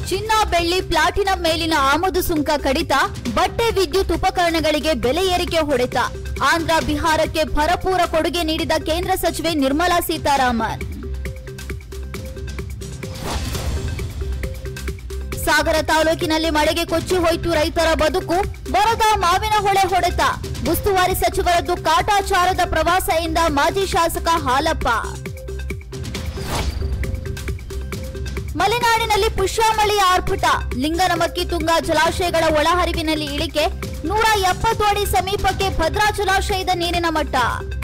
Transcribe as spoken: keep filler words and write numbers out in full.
ಚಿನ್ನ ಬೆಳ್ಳಿ ಪ್ಲಾಟಿನಂ ಮೇಲಿನ ಆಮದು ಸುಂಕ ಕಡಿತ, ಬಟ್ಟೆ ವಿದ್ಯುತ್ ಉಪಕರಣಗಳಿಗೆ ಬೆಲೆ ಏರಿಕೆ ಹೊಡೆತ. ಆಂಧ್ರ ಬಿಹಾರಕ್ಕೆ ಭರಪೂರ ಕೊಡುಗೆ ನೀಡಿದ ಕೇಂದ್ರ ಸಚಿವೆ ನಿರ್ಮಲಾ ಸೀತಾರಾಮನ್. ಸಾಗರ ತಾಲೂಕಿನಲ್ಲಿ ಮಳೆಗೆ ಕೊಚ್ಚಿ ಹೋಯಿತು ರೈತರ ಬದುಕು, ಬರದ ಮಾವಿನ ಹೊಳೆ ಹೊಡೆತ. ಉಸ್ತುವಾರಿ ಸಚಿವರದ್ದು ಕಾಟಾಚಾರದ ಪ್ರವಾಸ ಎಂದ ಮಾಜಿ ಶಾಸಕ ಹಾಲಪ್ಪ. ಮಲೆನಾಡಿನಲ್ಲಿ ಪುಷ್ಯಮಳೆಯ ಆರ್ಭಟ, ಲಿಂಗನಮಕ್ಕಿ ತುಂಗಾ ಜಲಾಶಯಗಳ ಒಳಹರಿವಿನಲ್ಲಿ ಇಳಿಕೆ, ನೂರ ಎಪ್ಪತ್ತು ಅಡಿ ಸಮೀಪಕ್ಕೆ ಭದ್ರಾ ಜಲಾಶಯದ ನೀರಿನ ಮಟ್ಟ.